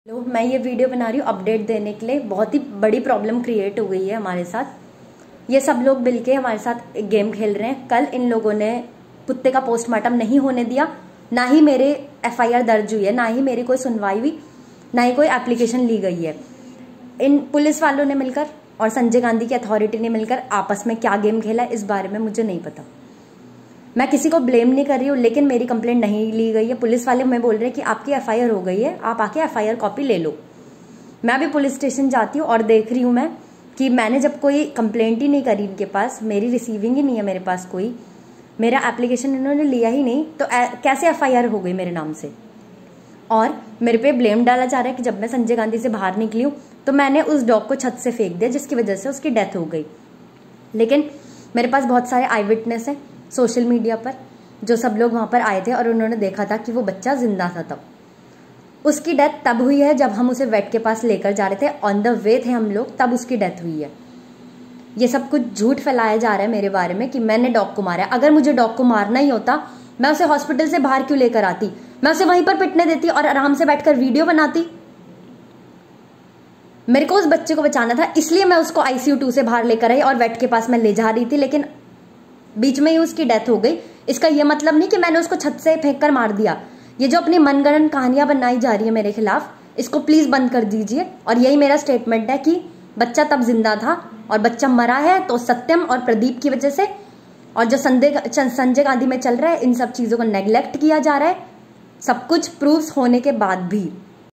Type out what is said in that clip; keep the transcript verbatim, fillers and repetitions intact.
तो मैं ये वीडियो बना रही हूँ अपडेट देने के लिए। बहुत ही बड़ी प्रॉब्लम क्रिएट हो गई है हमारे साथ। ये सब लोग मिलके हमारे साथ एक गेम खेल रहे हैं। कल इन लोगों ने कुत्ते का पोस्टमार्टम नहीं होने दिया, ना ही मेरे एफ आई आर दर्ज हुई है, ना ही मेरी कोई सुनवाई हुई, ना ही कोई एप्लीकेशन ली गई है। इन पुलिस वालों ने मिलकर और संजय गांधी की अथॉरिटी ने मिलकर आपस में क्या गेम खेला है इस बारे में मुझे नहीं पता। मैं किसी को ब्लेम नहीं कर रही हूँ, लेकिन मेरी कंप्लेंट नहीं ली गई है। पुलिस वाले मैं बोल रहे हैं कि आपकी एफ आई आर हो गई है, आप आके एफ आई आर कॉपी ले लो। मैं भी पुलिस स्टेशन जाती हूँ और देख रही हूँ मैं कि मैंने जब कोई कंप्लेंट ही नहीं करी इनके पास, मेरी रिसीविंग ही नहीं है मेरे पास कोई, मेरा एप्लीकेशन इन्होंने लिया ही नहीं, तो कैसे एफ आई आर हो गई मेरे नाम से। और मेरे पे ब्लेम डाला जा रहा है कि जब मैं संजय गांधी से बाहर निकली हूँ तो मैंने उस डॉग को छत से फेंक दिया, जिसकी वजह से उसकी डेथ हो गई। लेकिन मेरे पास बहुत सारे आई विटनेस हैं सोशल मीडिया पर, जो सब लोग वहां पर आए थे और उन्होंने देखा था कि वो बच्चा जिंदा था। तब उसकी डेथ तब हुई है जब हम उसे वेट के पास लेकर जा रहे थे, ऑन द वे थे हम लोग, तब उसकी डेथ हुई है। ये सब कुछ झूठ फैलाया जा रहा है मेरे बारे में कि मैंने डॉग को मारा है। अगर मुझे डॉग को मारना ही होता, मैं उसे हॉस्पिटल से बाहर क्यों लेकर आती? मैं उसे वहीं पर पिटने देती और आराम से बैठकर वीडियो बनाती। मेरे को उस बच्चे को बचाना था, इसलिए मैं उसको आई सी यू टू से बाहर लेकर आई और वेट के पास मैं ले जा रही थी, लेकिन बीच में ही उसकी डेथ हो गई। इसका यह मतलब नहीं कि मैंने उसको छत से फेंक कर मार दिया। ये जो अपनी मनगढ़ंत कहानियां बनाई जा रही है मेरे खिलाफ, इसको प्लीज बंद कर दीजिए। और यही मेरा स्टेटमेंट है कि बच्चा तब जिंदा था और बच्चा मरा है तो सत्यम और प्रदीप की वजह से, और जो संजय संजय गांधी में चल रहा है इन सब चीजों को नेग्लेक्ट किया जा रहा है, सब कुछ प्रूफ्स होने के बाद भी।